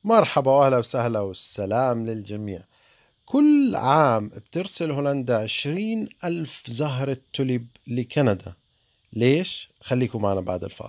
مرحبا وأهلا وسهلا والسلام للجميع. كل عام بترسل هولندا 20,000 زهرة توليب لكندا. ليش؟ خليكم معنا بعد الفاصل.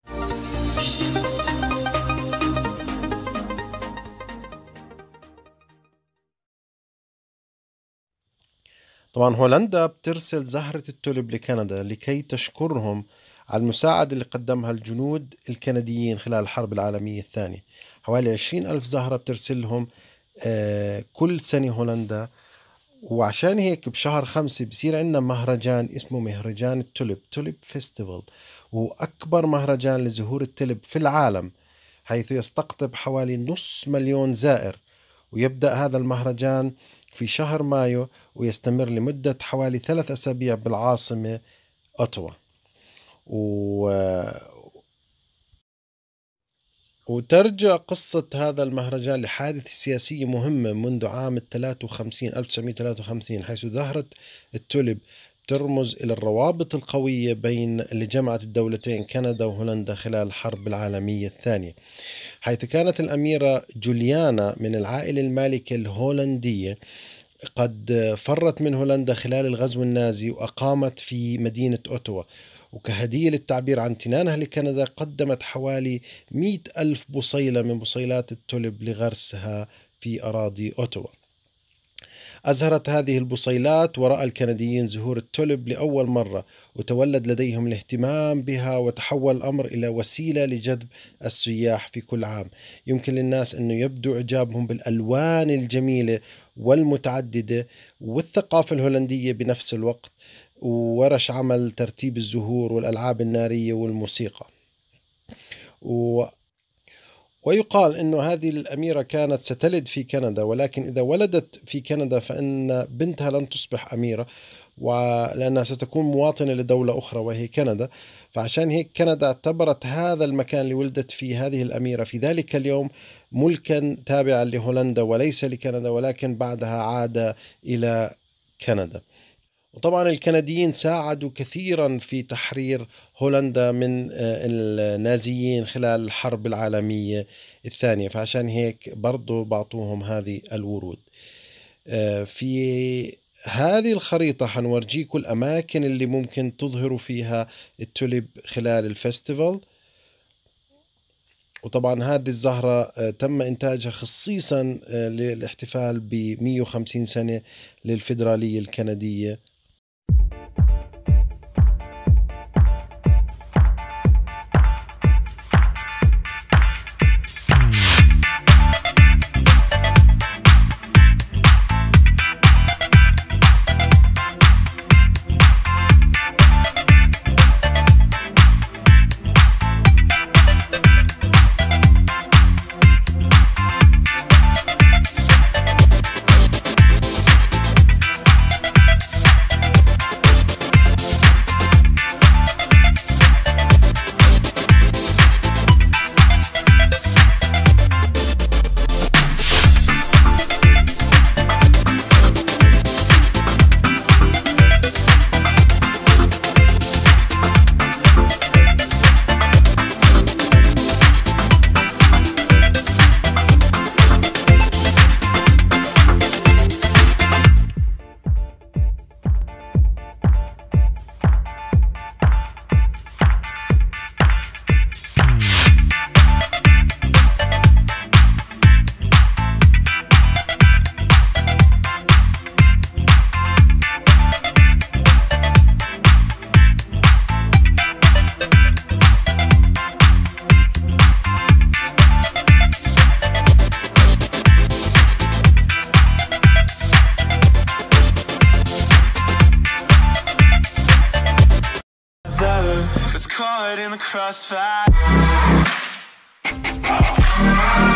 طبعا هولندا بترسل زهرة التوليب لكندا لكي تشكرهم على المساعدة اللي قدمها الجنود الكنديين خلال الحرب العالمية الثانية. حوالي 20,000 زهرة بترسلهم كل سنة هولندا، وعشان هيك بشهر 5 بصير عندنا مهرجان اسمه مهرجان التوليب، توليب فيستيفال، وهو أكبر مهرجان لزهور التوليب في العالم، حيث يستقطب حوالي 500,000 زائر. ويبدأ هذا المهرجان في شهر مايو ويستمر لمدة حوالي 3 أسابيع بالعاصمة أوتوا. وترجع قصة هذا المهرجان لحادثة سياسية مهمة منذ عام 1953، حيث زهرة التوليب ترمز إلى الروابط القوية بين اللي جمعت الدولتين كندا وهولندا خلال الحرب العالمية الثانية، حيث كانت الأميرة جوليانا من العائلة المالكة الهولندية قد فرت من هولندا خلال الغزو النازي وأقامت في مدينة أوتوا، وكهدية للتعبير عن امتنانها لكندا قدمت حوالي 100,000 بصيلة من بصيلات التوليب لغرسها في أراضي أوتوا. أزهرت هذه البصيلات ورأى الكنديين زهور التوليب لأول مرة، وتولد لديهم الاهتمام بها، وتحول الأمر إلى وسيلة لجذب السياح في كل عام. يمكن للناس أن يبدو إعجابهم بالألوان الجميلة والمتعددة والثقافة الهولندية بنفس الوقت، وورش عمل ترتيب الزهور والألعاب النارية والموسيقى. ويقال أن هذه الأميرة كانت ستلد في كندا، ولكن إذا ولدت في كندا فإن بنتها لن تصبح أميرة، ولأنها ستكون مواطنة لدولة أخرى وهي كندا. فعشان هيك كندا اعتبرت هذا المكان اللي ولدت فيه هذه الأميرة في ذلك اليوم ملكا تابعا لهولندا وليس لكندا، ولكن بعدها عاد إلى كندا. وطبعا الكنديين ساعدوا كثيرا في تحرير هولندا من النازيين خلال الحرب العالمية الثانية، فعشان هيك برضو بعطوهم هذه الورود. في هذه الخريطة حنورجيكم الأماكن اللي ممكن تظهروا فيها التوليب خلال الفستيفال. وطبعا هذه الزهرة تم إنتاجها خصيصا للاحتفال ب 150 سنة للفيدرالية الكندية. Caught in the crossfire.